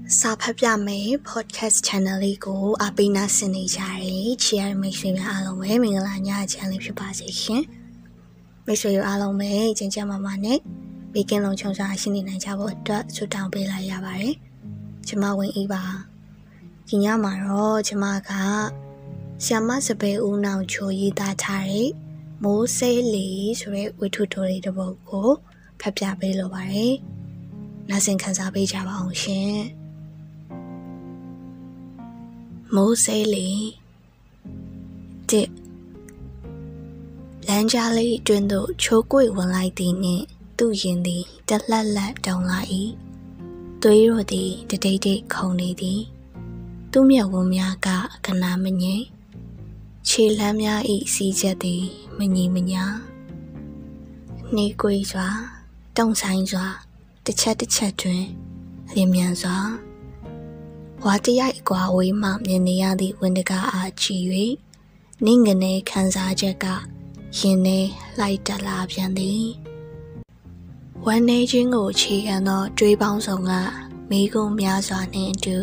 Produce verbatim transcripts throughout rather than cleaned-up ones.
စာဖတ်ပြမယ် podcast channel လေးကိုအပိနာဆင်နေကြတယ်ချီရမိတ်ဆွေများအားလုံးပဲမင်္ဂလာညချမ်းလေးဖြစ်ပါစေရှင်မိတ်ဆွေတို့အားလုံးပဲကျဉ်းကျမာမာနဲ့ဘေးကင်းလုံခြုံစွာရှိနေနိုင်ကြဖို့အတွက်ဆုတောင်းပေးလိုက်ရပါတယ်ကျွန်မဝင်အေးပါဒီညမှာတော့ကျွန်မကဆ iam မစပယ်ဦးနောင်ချိုရေးသားထားတဲ့မိုးစိလီဆိုတဲ့ဝတ္ထုတိုလေးတစ်ပုဒ်ကိုဖတ်ပြပေးလိုပါတယ်နားဆင်ခံစားပေးကြပါအောင်ရှင်မိုးစိလီတစ်လမ်းကြားလေးအတွင်းသို့ချိုးကွေ့ဝင်လိုက်သည်နှင့်သူ့ရင်သည်တလှက်လက်တောင်လာ၏သွေးတို့သည်တတိတ်တိတ်ခုန်နေသည်သူ့မျက်ဝန်းများကကနာမငိမ့်ခြေလမ်းများ၏စီးချက်သည်မညီမညာနှေးကွေးစွာတုံဆိုင်စွာတစ်ချက်တစ်ချက်တွင်လျင်မြန်စွာဝါတရိုက်အကွာဝေးမှမြင်နေရသည့်ဝင်းတကားအားကြည့်၍နင့်ငနေခံစားချက်ကရင်ထဲလိုက်တက်လာပြန်သည်ဝမ်းနေခြင်းကိုခြေခံသောတွေးပေါင်းစုံကမိကုံများစွာနှင့်အတူ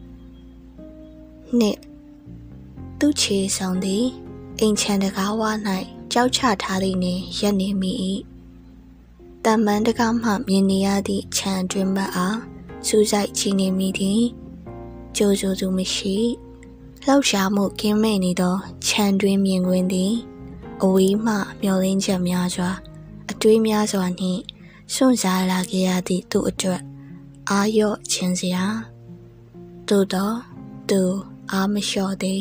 နှစ်သူ့ခြေဆောင်သည်အိမ်ချမ်းတကားဝ၌ကြောက်ချထားသည်နှင့်ရက်နေမိ၏တမန်တကားမှမြင်နေရသည့်ခြံတွင်ဘက်အားစူးစိုက်ချီနေမိသည်ကြိုးစိုးသူမရှိလှောက်ရှားမှုကင်းမဲ့နေသောခြံတွင်မြင်ကွင်းသည်အဝေးမှမျောလင်းချက်များစွာအတွေးများစွာနှင့်စွန့်စားလာခဲ့ရသည့်သူ့အတွက်အာရော့ခြင်းစရာသို့သောသူအာမလျှော့သည်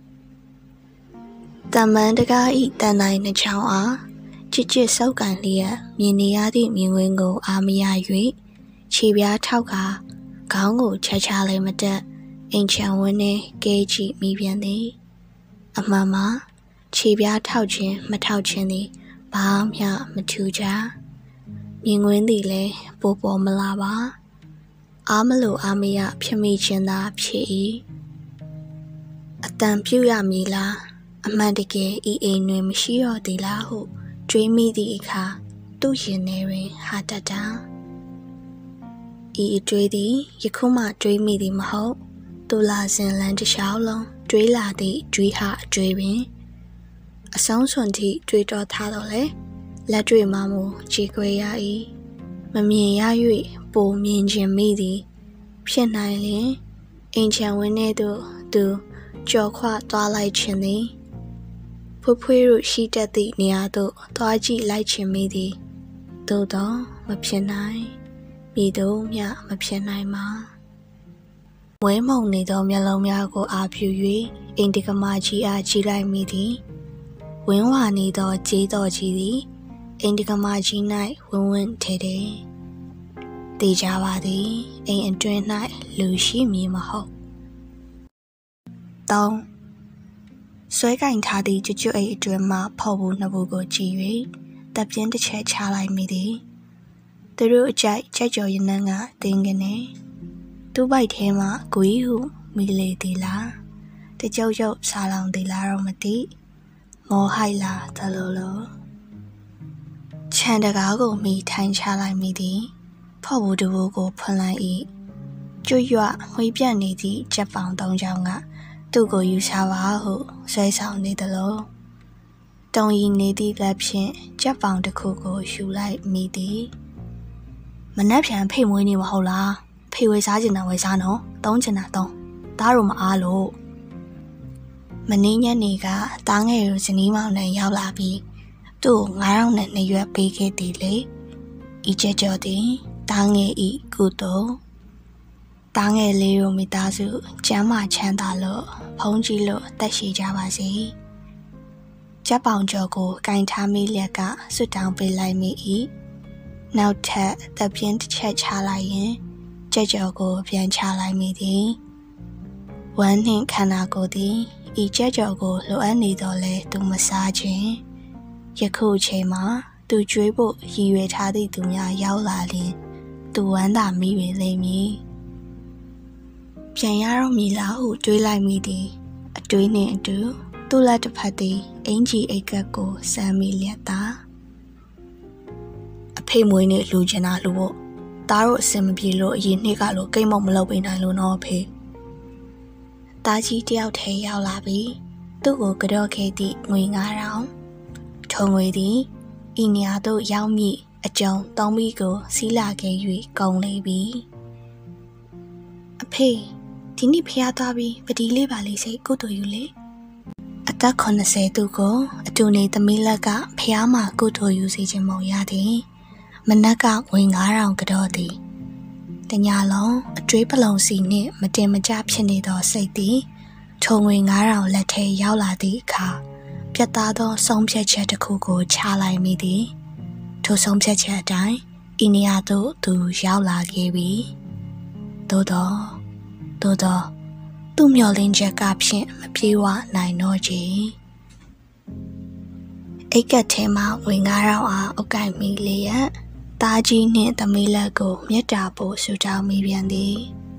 တမန်တကားဤတန်တိုင်းနှချောင်းအားချစ်ချစ်စောက်ကန်လျက်မြင်နေရသည့်မြင်ကွင်းကိုအာမရ၍ခြေပြားထောက်ကခေါင်းကိုချက်ချလိုက်မတက်အိမ်ချံဝင်းနဲ့ကဲကြည့်မိပြန်သည်အမှန်မှာခြေပြားထောက်ခြင်းမထောက်ခြင်းသည်ဘာမှမထူးကြမြင်ကွင်းသည်လည်းပိုပေါ်မလာပါအားမလို့အားမရဖြစ်မိခြင်းသာဖြစ်၏အတန်ပြုတ်ရမည်လားအမှန်တကယ်ဤအိမ်တွင်မရှိတော့သည်လားဟုတွေးမိသည့်အခါသူ့ရင်ထဲတွင်ဟာတတ်တာဤအတွေးသည်ယခုမှတွေးမိသည်မဟုတ်သူလာစဉ်လန်းတစ်လျှောက်လုံးတွေးလာသည့်တွေးဟာအတွေးပင်အဆုံးစွန်ထိတွေးတော်ထားတော့လေလက်တွေ့မှမူခြေခွေရ၏မမြင်ရ၍ပိုမြင်ခြင်းမိသည်ဖြစ်နိုင်လျင်အိမ်ချံဝင်းထဲသို့သူကြော်ခွသွားလိုက်ခြင်းသည်ဖွဖွေးတို့ရှိတတ်သည့်နေရာသို့သွားကြည့်လိုက်ခြင်းမိသည်သို့တော့မဖြစ်နိုင်မိတို့မျှမဖြစ်နိုင်ပါဝဲမုံနေသောမျက်လုံးများကိုအာဖြူ၍အိမ်တကမာကြီးအားကြည့်လိုက်မိသည်ဝင်းဝါနေသောကြေးတော်ကြီးသည်အိမ်တကမာကြီး၌ဝင်းဝင်းထဲထဲတေးကြပါသည်အိမ်အတွင်း၌လူရှိမည်မဟုတ်သုံးဆွဲကင်ထားသည့်ကျွတ်ကျွတ်အိမ်အတွင်းမှဖော်ဘူးနှစ်ဘူးကိုကြည့်၍တပ်ပြင်းတစ်ချက်ချလိုက်မိသည်သူတို့အကြိုက်ချက်ကြော်ရနန်းကတင်းကနေသူ့ဘိုက်ထဲမှာဂွေးဟုမိလေသည်လားတကြုတ်ကြုတ်စားလောင်သည်လားတော့မသိမောဟိုက်လာသလိုလိုခြံတကားကိုမိထိုင်ချလိုက်မိသည်ဖော်ဘူးတဘူးကိုဖွင့်လိုက်၏ကျွတ်ရွမှွေးပြတ်နေသည့်ကြက်ပေါင်သုံးချောင်းကသူ့ကိုယူစားပါဟုဆွဲဆောင်နေသလိုတုံရီနေသည့်လက်ဖြင့်ကြက်ပေါင်တစ်ခုကိုယူလိုက်မိသည်မနှက်ဖြန်ဖိတ်မွေးနေမဟုတ်လားဖိတ်ဝဲစားကျင်တာဝဲစားနော်သုံးကျင်တာသုံးသားတို့မအားလို့မင်းညနေကတားငယ်ကိုဇနီးမောင်နဲ့ရောက်လာပြီးသူ့ကိုငါးယောက်နဲ့နှစ်ရွက်ပေးခဲ့သည်လေဤချက်ကြော်သည်တားငယ်ဤကုသိုလ်တားငယ်လေးတို့မိသားစုကျမ်းမာချမ်းသာလို့ဖုံးကြည့်လို့တက်ရှိကြပါစေကြက်ပေါင်ကျော်ကိုကင်ထားမိလျက်ကဆွတ်တောင်းပေးလိုက်မိ၏နောက်ထပ်တပ်ပြင်းတစ်ချက်ချလိုက်ရင်ကြက်ကြော်ကိုပြန်ချလိုက်မိသည်ဝမ်းနှင့်ခန္ဓာကိုယ်သည်ဤကြက်ကြော်ကိုလိုအပ်နေတော့လဲသူမစားခြင်းယခုအချိန်မှာသူကြွေးဖို့ရည်ရွယ်ထားသည့်သူများရောက်လာရင်သူဝမ်းသာမိပေလိမ့်မည်ပြန်ရတော့မည်လားဟုတွေးလိုက်မိသည်အတွေးနှင့်အတူသူ့လက်တစ်ဖက်သည်အင်ကြီးအိတ်ကပ်ကိုစမ်းမိလျက်သာအဖေမွေးနေလူချင်တာလူဖို့တသားတို့အစင်မပြေလို့အရင်နှစ်ကလိုကိတ်မုံမလုပ်ပေးနိုင်လို့နော်ဖေတားကြီးတယောက်ထဲရောက်လာပြီးသူ့ကိုကြော့ခဲ့သည့်ငွေငါးထောင်ထုံငွေသည်ဤနေရာသို့ရောက်မည့်အကျုံသုံးပြီးကိုစီးလာခဲ့၍ကုန်လေပြီအဖေဒီနေ့ဖျားသွားပြီးပတိလေးပါလေးစိတ်ကုတူယူလေအသက်ခုနှစ်ဆယ်သူကိုအတူနေသမီးလက်ကဖျားမှာကုတူယူစီခြင်းမုံရသည်မနက်ကငွေငါးထောင်ကြော့သည်တညလုံးအကျွေးပလုံစီနှင့်မတင်မကျဖြစ်နေသောစိတ်သည်ထုံငွေငါးထောင်လက်ထဲရောက်လာသည့်အခါပြတ်သားသောဆုံးဖြတ်ချက်တစ်ခုကိုချလိုက်မိသည်ထိုဆုံးဖြတ်ချက်အတိုင်းဤနေရာသို့သူရောက်လာခဲ့ပြီသို့သောသို့သောသူ့မျှော်လင့်ချက်ကဖြင့်မပြေဝနိုင်တော့ချေအိတ်ကက်ထဲမှာငွေငါးထောင်အားအုပ်ကိုက်မိလေရတားကြီးနှင့်သမီးလက်ကိုမြတ်တာပို့ဆူတောင်းမိပြန်သည်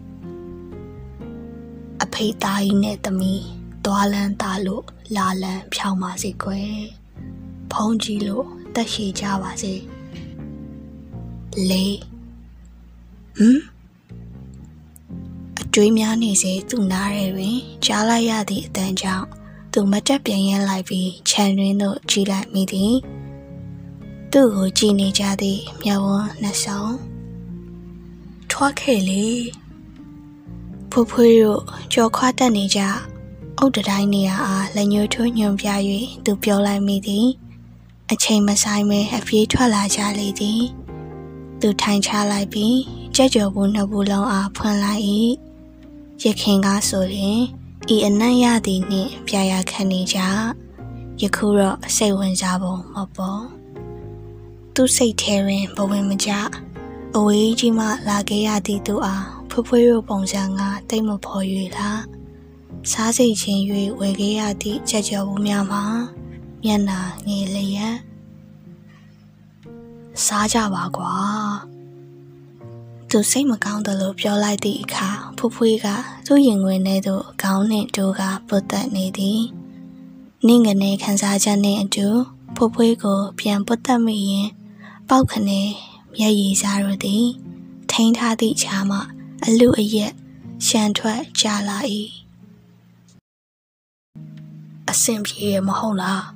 အဖေသားကြီးနဲ့သမီးသွားလန်းသားလို့လာလန်းဖြောင်းပါစေကွယ်ဖုံးကြီးလို့တက်ရှိကြပါစေလေဟမ်အတွေးများနေစေသူ့နားရဲတွင်ကြားလိုက်ရသည့်အတန်ကြောင့်သူမတက်ပြန်ရဲလိုက်ပြီးခြံရင်းသို့ကြည့်လိုက်မိသည်သူ့ကိုကြည့်နေကြသည့်မျက်ဝန်းနှစ်ဆောင်ထွားခဲ့လေဖွဖွေးတို့ကြော်ခွားတက်နေကြအုတ်တတိုင်းနေရာအားလက်ညှိုးထိုးညွန်ပြ၍သူပြောလိုက်မိသည်အချိန်မဆိုင်ပဲအပြေးထွက်လာကြလေသည်သူထိုင်ချလိုက်ပြီးကြက်ကြော်ဘူးနှစ်ဘူးလုံးအားဖွင့်လိုက်၏ရခင်ကားဆိုရင်ဤအနံ့ရသည်နှင့်ပြရာခံနေကြယခုတော့စိတ်ဝင်စားပုံမပေါ်သူစိတ်ထဲတွင်ဘဝင်မကြအဝေးကြီးမှလာခဲ့ရသည့်သူအားဖွဖွေးတို့ပုံစံကတိတ်မဖော်၍လားစားစိတ်ချင်း၍ဝယ်ခဲ့ရသည့်ကြက်ကြော်ဘူးများမှာမျက်နှာငယ်လျက်စားကြပါကွာသူစိတ်မကောင်းသလိုပြောလိုက်သည့်အခါဖွဖွေးကသူ့ရင်ခွင်ထဲသို့ခေါင်းနှင့်တိုးကပုတ်တက်နေသည်နင့်ကနေခန်းစားချက်နှင့်အတူဖွဖွေးကိုပြန်ပုတ်တက်မိရင်ပေါက်ခနဲ့မျက်ရည်စားရသည်ထိန်းထားသည့်ခြားမှအလူအရက်ရှန်ထွက်ကြလာ၏အဆင်ပြေရမဟုတ်လား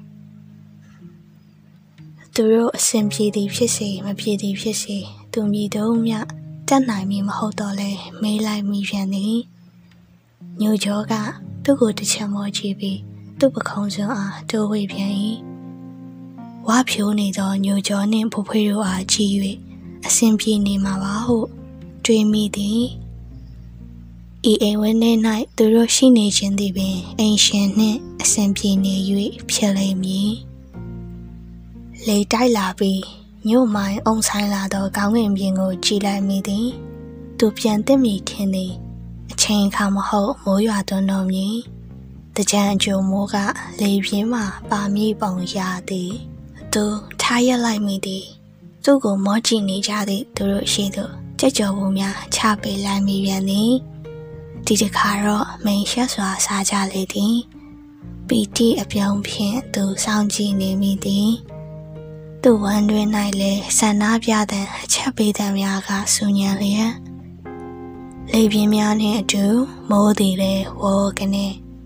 သူတို့အဆင်ပြေသည်ဖြစ်စေမပြေသည်ဖြစ်စေသူမြည်တော့မြတတ်နိုင်မည်မဟုတ်တော့လဲမေးလိုက်မိပြန်သည်ညိုကျော်ကသူ့ကိုတစ်ချက်မောကြည့်ပြီးသူ့ပခုံးစွန်းအားတိုးဝေးပြန်၏ဝါဖြိုးနေသောညိုကျော်နှင့်ဖွဖွေးတို့အားကြည့်၍အဆင်ပြေနေမှာပါဟုတွေးမိသည်ဤအိမ်ဝင်းထဲ၌သူတို့ရှိနေခြင်းသည်ပင်အိမ်ရှင်နှင့်အဆင်ပြေနေ၍ဖြစ်လိမ့်မည်လေတိုက်လာပြီးညို့မိုင်းအုံဆိုင်လာသောကောင်းကင်ပြင်ကိုကြည့်လိုက်မိသည်သူပြန်သိမိထင်သည်အချိန်အခါမဟုတ်မိုးရွာသွန်းတော်မည်တကြံအကျိုးမိုးကလေပြင်းမှပါမိပုံရသည်သူထားရက်လိုက်မိသည်သူ့ကိုမောကြည့်နေကြသည့်သူတို့ရှိသူကြက်ကြော်ဘူးများချပေးလိုက်မိပြန်သည်ဒီတစ်ခါတော့မိန်ရှက်စွာစားကြလေသည်ပီတိအပြုံးဖြင့်သူစောင့်ကြည့်နေမိသည်သူဝမ်းတွင်၌လည်းဆန္ဒပြတဲ့အချက်ပေးသမျှကဆူညံလျက်လေပြင်းများနှင့်အတူမိုးသည်လည်းဝေါ်ကနေ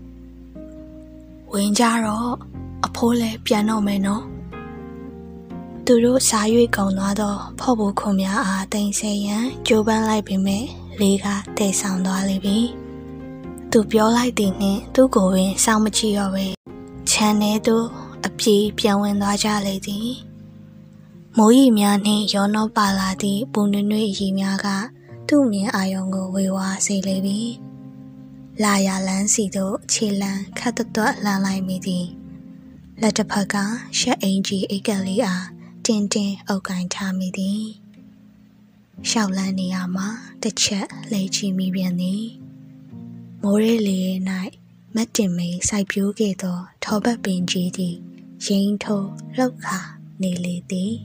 ဝင်ကြတော့အဖိုးလည်းပြန်တော့မယ်နော်သူတို့စား၍ကုန်သွားတော့ဖော့ဖို့ခွန်များအားတိမ်ဆဲရန်ကြိုးပမ်းလိုက်ပေမဲ့လေကတိတ်ဆောင်သွားလိမ့်ပြီသူပြောလိုက်သည်နှင့်သူ့ကိုယ်ပင်စောင့်မကြည့်တော့ပဲခြံထဲသို့အပြေးပြန်ဝင်သွားကြလေသည်မိုးရီများနှင့်ရောနှောပါလာသည့်ပူနွေ့နွေ့ရီများကသူ့မြင်အာရုံကိုဝေဝါးစေလေပြီလာရလန်းစီသို့ခြေလန်းခတ်တွတ်လှမ်းလိုက်မိသည်လက်တစ်ဖက်ကရှက်အင်ကြီးအိတ်ကလေးအားတင်းတင်းအုပ်ကိုင်းထားမိသည်ရှောက်လန်းနေရမှာတစ်ချက်လှည့်ကြည့်မိပြန်သည်မိုးရဲလေ၌မတ်တင်မိန်စိုက်ပျိုးခဲ့သောထောပတ်ပင်ကြီးသည်ရင်းထိုးလှုပ်ခါနေလေသည်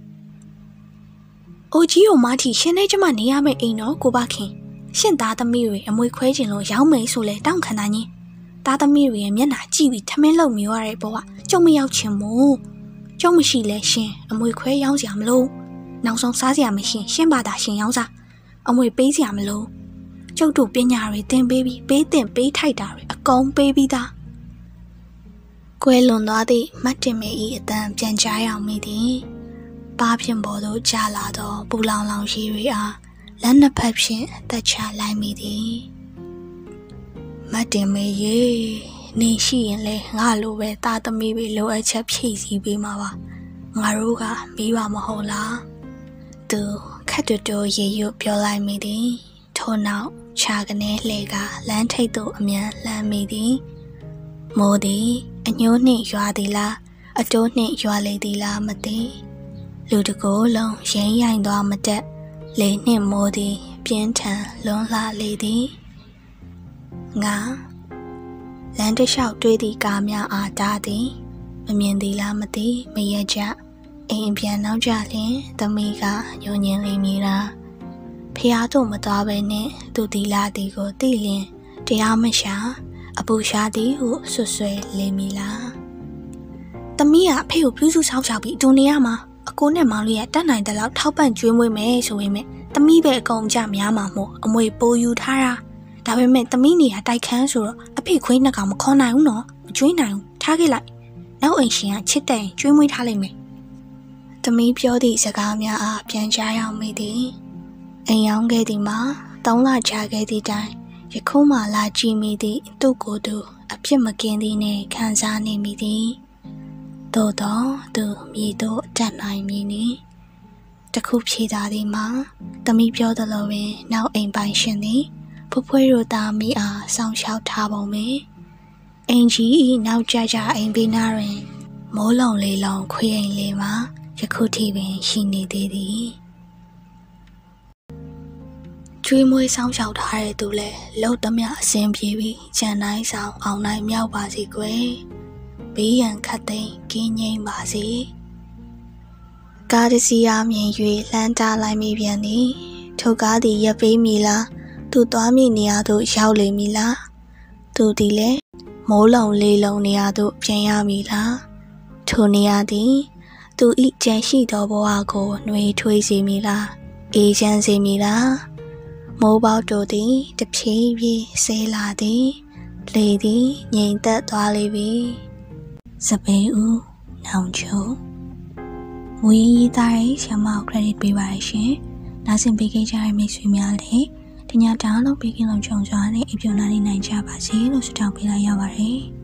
အိုကြီးတို့မထီရှင်နေကျမနေရမယ့်အိမ်တော့ကိုပါခင်ရှင်သားသမီးတွေအမွေခွဲခြင်းလို့ရောင်းမယ်ဆိုလဲတောင်းခံတာညင်းသားသမီးတွေရဲ့မျက်နှာကြည့်ပြီးထမင်းလုံမျိုးရတဲ့ဘဝကျုံမရောက်ချင်မို့ကျုံမရှိလဲရှင်အမွေခွဲရောင်းစရာမလိုနောက်ဆုံးစားစရာမရှိရှင်းပါတာရှင်ရောင်းစားအမွေပေးစရာမလိုကျုပ်တို့ပညာတွေသင်ပေးပြီးပေးတင်ပေးထိုက်တာတွေအကုန်ပေးပြီးသားကွဲလွန်သွားသည့်မတ်တင်မေ၏အတန်ပြန်ကြားရအောင်မိသည်ပါးဖြင့်ပေါ်သို့ကြာလာသောပူလောင်လောင်ရှိတွေအားလက်နှစ်ဖက်ဖြင့်တက်ချလိုက်မိသည်မတ်တင်မေရေနေရှိရင်လေငါလိုပဲတာသမီးပဲလိုအပ်ချက်ဖြည့်ဆည်းပေးမှာပါငါတို့ကမိဘမဟုတ်လားသူခက်တူတူရေရွတ်ပြောလိုက်မိသည်ထို့နောက်ခြာကနေလှဲကလမ်းထိပ်သို့အမြန်လှမ်းမိသည်မိုးသည်အညိုးနှင့်ရွာသည်လားအတိုးနှင့်ရွာလေသည်လားမသိလူတကိုယ်လုံးရင်းရိုင်သွားမတက်လေနှင့်မိုးသည်ပြင်းထန်လွန်လှလေသည်ငါလမ်းတစ်လျှောက်တွေးသည့်ကားများအားတားသည်မမြင်သည်လားမသိမရကြအိမ်ပြန်နောက်ကြလျင်သမီးကညှို့ညင်လေးမိတာဖះတို့မသွားဘဲနဲ့သူတီလာတီကိုသိလျင်တရားမရှာအပူရှာသည်ဟုဆွဆွဲလေးမိလားသမီးကအဖေကိုပြုစုဆောက်ရှောက်ပြီးအတူနေရမှာအကိုနဲ့မောင်လေးကတတ်နိုင်တဲ့လောက်ထောက်ပံ့ကျွေးမွေးမယ်ဆိုရင်သမီးပဲအကုန်ကြများမှာမို့အမွေပိုးယူထားတာဒါပေမဲ့သမီးနေရတိုက်ခန်းဆိုတော့အဖေခွေးနှစ်ကောင်မခေါ်နိုင်ဘူးနော်မကျွေးနိုင်ဘူးထားခဲ့လိုက်နောက်အိမ်ရှင်ကချစ်တဲ့ကျွေးမွေးထားလိုက်မယ်သမီးပြောသည့်စကားများအားပြန်ကြားရမိသည်အိမ်ရောက်ခဲ့သည်မှာသုံးလကြာခဲ့သည့်တိုင်ယခုမှလာကြည့်မိသည့်သူ့ကိုယ်သူအဖြစ်မကင်းသည်နှင့်ခံစားနေမိသည်သို့တော့သူမြေတို့အတက်နိုင်မည်နီတခုဖြေသာသည်မှာသမီးပြောသလိုပင်နောက်အိမ်ပိုင်ရှင်သည်ဖွဖွေးတို့သားမိအားစောင့်ရှောက်ထားပုံပဲအင်ကြီး၏နောက်ကြကြအိမ်ဘေးနားတွင်မိုးလုံလေးလုံးခွေအိမ်လေးမှာယခုထိပင်ရှိနေသေးသည်ကျွေးမွေးဆောင်ရှောက်ထားတဲ့သူလဲလှုပ်သမျှအစင်ပြေပြီးကြံတိုင်းဆောင်အောင်နိုင်မြောက်ပါစေကွယ်ဘေးရန်ခတ်သိမ်းကင်းငြိမ်းပါစေကားတစ်စီးအားမြင်၍လှမ်းတားလိုက်မိပြန်သည်ထိုကားသည်ရပ်ပေးမည်လားသူသွားမည့်နေရာသို့ရောက်လေမည်လားသူသည်လည်းမိုးလုံလေးလုံးနေရာသို့ပြန်ရမည်လားထိုနေရာသည်သူ၏ကြံရှိသောဘဝကိုနှွေးထွေးစေမည်လားအေးချမ်းစေမည်လားမိုးပေါက်တို့သည်တဖြည်းဖြည်းဆေးလာသည်လေသည်ငြိမ်သက်သွားလေပြီစပေဦးနောင်ချိုမူရင်းရေးသားရေးဆရာမကို credit ပေးပါရရှင်နားဆင်ပေးခဲ့ကြတဲ့မိတ်ဆွေများလည်းဒီညတားလုံးပေးကင်းလုံးကြုံစွာနဲ့အပြုံလာနေနိုင်ကြပါစေလို့ဆုတောင်းပေးလိုက်ရပါတယ်